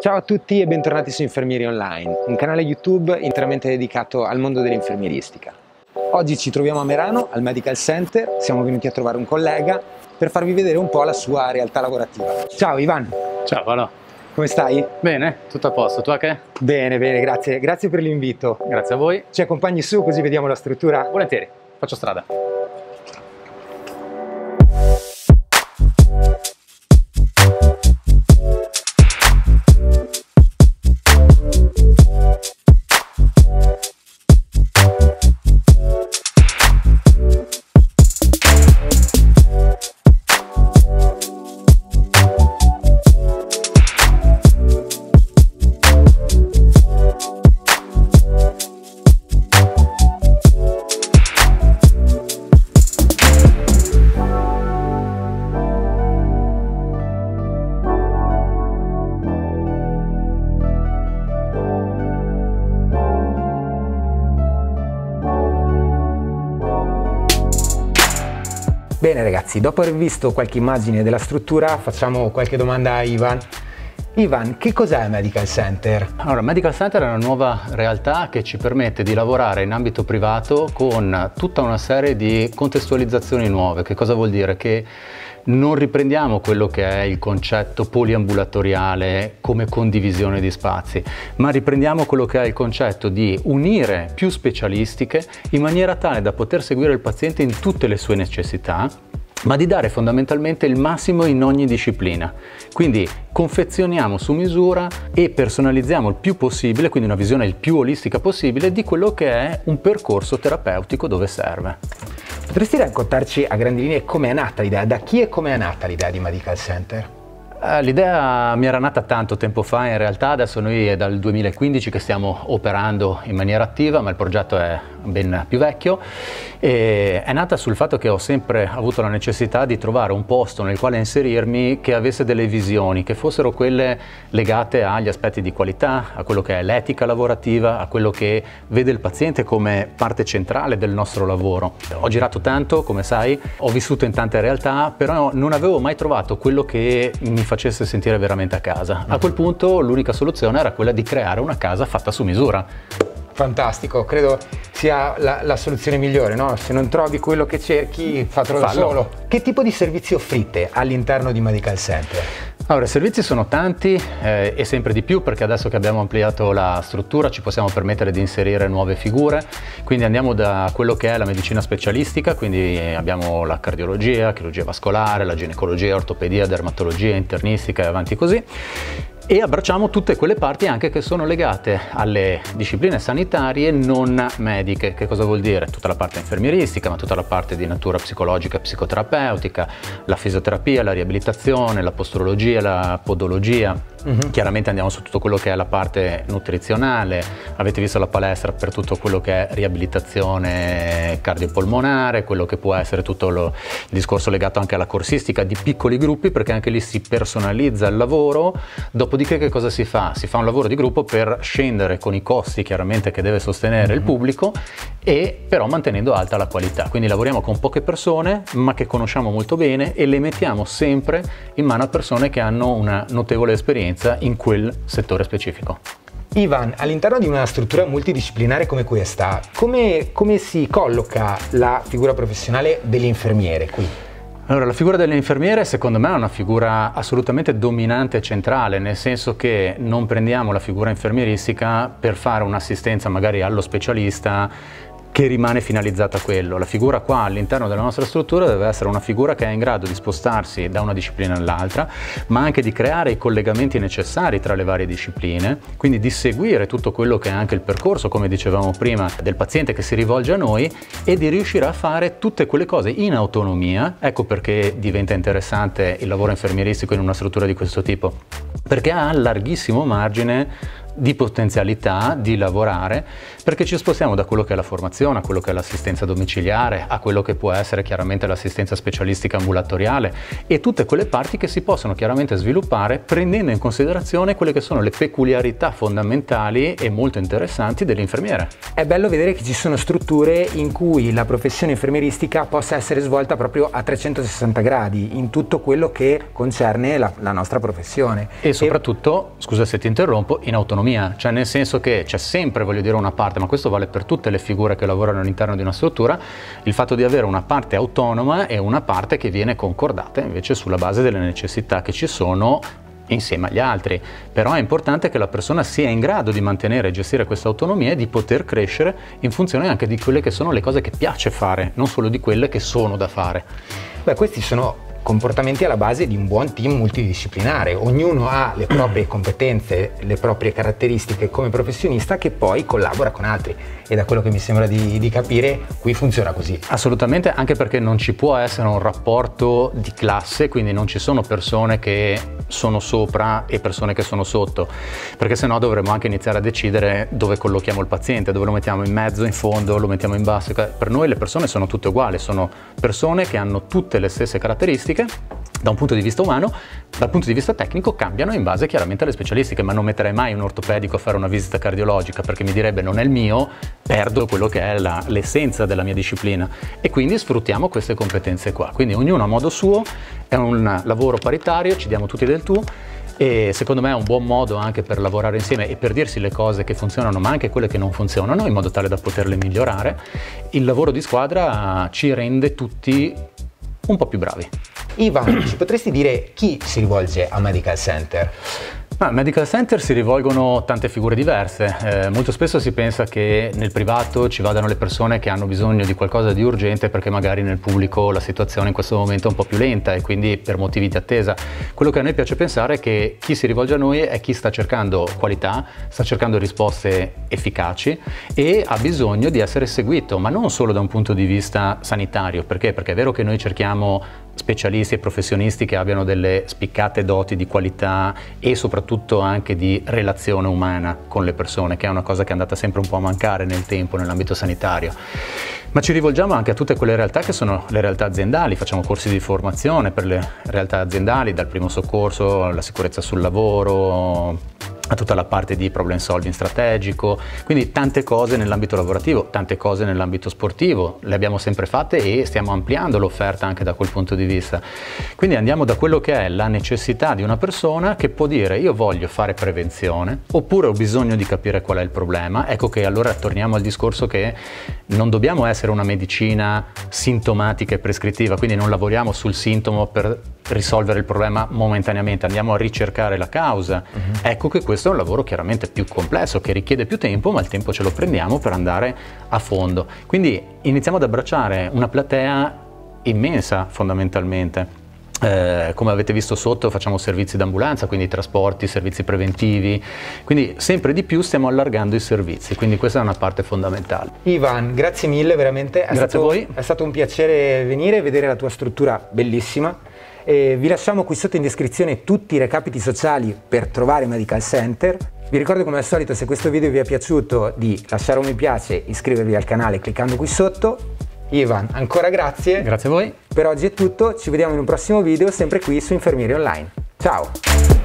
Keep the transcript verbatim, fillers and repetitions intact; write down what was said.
Ciao a tutti e bentornati su Infermieri Online, un canale YouTube interamente dedicato al mondo dell'infermieristica. Oggi ci troviamo a Merano, al Medical Center, siamo venuti a trovare un collega per farvi vedere un po' la sua realtà lavorativa. Ciao Ivan! Ciao Paolo! Come stai? Bene, tutto a posto, tu a che? Bene, bene, grazie, grazie per l'invito. Grazie a voi. Ci accompagni su così vediamo la struttura? Volentieri, faccio strada. Bene ragazzi, dopo aver visto qualche immagine della struttura facciamo qualche domanda a Ivan. Ivan, che cos'è Medical Center? Allora, Medical Center è una nuova realtà che ci permette di lavorare in ambito privato con tutta una serie di contestualizzazioni nuove. Che cosa vuol dire? Che non riprendiamo quello che è il concetto poliambulatoriale come condivisione di spazi, ma riprendiamo quello che è il concetto di unire più specialistiche in maniera tale da poter seguire il paziente in tutte le sue necessità, ma di dare fondamentalmente il massimo in ogni disciplina. Quindi confezioniamo su misura e personalizziamo il più possibile, quindi una visione il più olistica possibile di quello che è un percorso terapeutico dove serve. Potresti raccontarci a grandi linee come è nata l'idea? Da chi e come è nata l'idea di Medical Center? L'idea mi era nata tanto tempo fa, in realtà adesso noi è dal duemilaquindici che stiamo operando in maniera attiva, ma il progetto è ben più vecchio e è nata sul fatto che ho sempre avuto la necessità di trovare un posto nel quale inserirmi che avesse delle visioni, che fossero quelle legate agli aspetti di qualità, a quello che è l'etica lavorativa, a quello che vede il paziente come parte centrale del nostro lavoro. Ho girato tanto, come sai, ho vissuto in tante realtà, però non avevo mai trovato quello che mi facesse sentire veramente a casa. A quel punto l'unica soluzione era quella di creare una casa fatta su misura. Fantastico, credo sia la, la soluzione migliore, no? Se non trovi quello che cerchi, fatelo da solo. Che tipo di servizi offrite all'interno di Medical Center? Allora, i servizi sono tanti eh, e sempre di più, perché adesso che abbiamo ampliato la struttura ci possiamo permettere di inserire nuove figure, quindi andiamo da quello che è la medicina specialistica, quindi abbiamo la cardiologia, chirurgia vascolare, la ginecologia, ortopedia, dermatologia, internistica e avanti così. E abbracciamo tutte quelle parti anche che sono legate alle discipline sanitarie non mediche. Che cosa vuol dire? Tutta la parte infermieristica, ma tutta la parte di natura psicologica e psicoterapeutica, la fisioterapia, la riabilitazione, la posturologia, la podologia. Mm-hmm. Chiaramente andiamo su tutto quello che è la parte nutrizionale, avete visto la palestra per tutto quello che è riabilitazione cardiopolmonare, quello che può essere tutto lo, il discorso legato anche alla corsistica di piccoli gruppi, perché anche lì si personalizza il lavoro. Dopodiché che cosa si fa? Si fa un lavoro di gruppo per scendere con i costi chiaramente che deve sostenere mm-hmm. il pubblico, e però mantenendo alta la qualità. Quindi lavoriamo con poche persone ma che conosciamo molto bene e le mettiamo sempre in mano a persone che hanno una notevole esperienza in quel settore specifico. Ivan, all'interno di una struttura multidisciplinare come questa, come, come si colloca la figura professionale dell'infermiere qui? Allora, la figura dell'infermiere secondo me è una figura assolutamente dominante e centrale, nel senso che non prendiamo la figura infermieristica per fare un'assistenza magari allo specialista che rimane finalizzata a quello. La figura qua all'interno della nostra struttura deve essere una figura che è in grado di spostarsi da una disciplina all'altra, ma anche di creare i collegamenti necessari tra le varie discipline, quindi di seguire tutto quello che è anche il percorso, come dicevamo prima, del paziente che si rivolge a noi, e di riuscire a fare tutte quelle cose in autonomia. Ecco perché diventa interessante il lavoro infermieristico in una struttura di questo tipo, perché ha larghissimo margine di potenzialità di lavorare, perché ci spostiamo da quello che è la formazione a quello che è l'assistenza domiciliare, a quello che può essere chiaramente l'assistenza specialistica ambulatoriale e tutte quelle parti che si possono chiaramente sviluppare prendendo in considerazione quelle che sono le peculiarità fondamentali e molto interessanti dell'infermiere. È bello vedere che ci sono strutture in cui la professione infermieristica possa essere svolta proprio a trecentosessanta gradi in tutto quello che concerne la, la nostra professione. E soprattutto, e... scusa se ti interrompo, in autonomia, cioè nel senso che c'è sempre, voglio dire, una parte, ma questo vale per tutte le figure che lavorano all'interno di una struttura, il fatto di avere una parte autonoma e una parte che viene concordata invece sulla base delle necessità che ci sono insieme agli altri. Però è importante che la persona sia in grado di mantenere e gestire questa autonomia e di poter crescere in funzione anche di quelle che sono le cose che piace fare, non solo di quelle che sono da fare. Beh, questi sono comportamenti alla base di un buon team multidisciplinare. Ognuno ha le proprie competenze, le proprie caratteristiche come professionista che poi collabora con altri, e da quello che mi sembra di, di capire qui funziona così. Assolutamente, anche perché non ci può essere un rapporto di classe, quindi non ci sono persone che sono sopra e persone che sono sotto, perché sennò dovremmo anche iniziare a decidere dove collochiamo il paziente, dove lo mettiamo in mezzo, in fondo, lo mettiamo in basso. Per noi le persone sono tutte uguali, sono persone che hanno tutte le stesse caratteristiche da un punto di vista umano. Dal punto di vista tecnico cambiano in base chiaramente alle specialistiche, ma non metterei mai un ortopedico a fare una visita cardiologica perché mi direbbe non è il mio, perdo quello che è l'essenza della mia disciplina, e quindi sfruttiamo queste competenze qua. Quindi ognuno a modo suo, è un lavoro paritario, ci diamo tutti del tu, e secondo me è un buon modo anche per lavorare insieme e per dirsi le cose che funzionano ma anche quelle che non funzionano in modo tale da poterle migliorare. Il lavoro di squadra ci rende tutti un po' più bravi. Ivan, ci potresti dire chi si rivolge a Medical Center? Ah, Medical Center si rivolgono tante figure diverse. Eh, molto spesso si pensa che nel privato ci vadano le persone che hanno bisogno di qualcosa di urgente perché magari nel pubblico la situazione in questo momento è un po' più lenta e quindi per motivi di attesa. Quello che a noi piace pensare è che chi si rivolge a noi è chi sta cercando qualità, sta cercando risposte efficaci e ha bisogno di essere seguito, ma non solo da un punto di vista sanitario. Perché? Perché è vero che noi cerchiamo specialisti e professionisti che abbiano delle spiccate doti di qualità e soprattutto anche di relazione umana con le persone, che è una cosa che è andata sempre un po' a mancare nel tempo nell'ambito sanitario. Ma ci rivolgiamo anche a tutte quelle realtà che sono le realtà aziendali, facciamo corsi di formazione per le realtà aziendali, dal primo soccorso alla sicurezza sul lavoro, a tutta la parte di problem solving strategico, quindi tante cose nell'ambito lavorativo, tante cose nell'ambito sportivo, le abbiamo sempre fatte e stiamo ampliando l'offerta anche da quel punto di vista. Quindi andiamo da quello che è la necessità di una persona che può dire io voglio fare prevenzione oppure ho bisogno di capire qual è il problema. Ecco che allora torniamo al discorso che non dobbiamo essere una medicina sintomatica e prescrittiva, quindi non lavoriamo sul sintomo per risolvere il problema momentaneamente, andiamo a ricercare la causa. Uh-huh. Ecco che questo è un lavoro chiaramente più complesso, che richiede più tempo, ma il tempo ce lo prendiamo per andare a fondo. Quindi iniziamo ad abbracciare una platea immensa fondamentalmente. Eh, come avete visto sotto facciamo servizi d'ambulanza, quindi trasporti, servizi preventivi, quindi sempre di più stiamo allargando i servizi, quindi questa è una parte fondamentale. Ivan, grazie mille, veramente, è, grazie stato, a voi. È stato un piacere venire e vedere la tua struttura bellissima. E vi lasciamo qui sotto in descrizione tutti i recapiti sociali per trovare Medical Center. Vi ricordo come al solito, se questo video vi è piaciuto, di lasciare un mi piace, iscrivervi al canale cliccando qui sotto. Ivan, ancora grazie. Grazie a voi. Per oggi è tutto, ci vediamo in un prossimo video sempre qui su Infermieri Online. Ciao!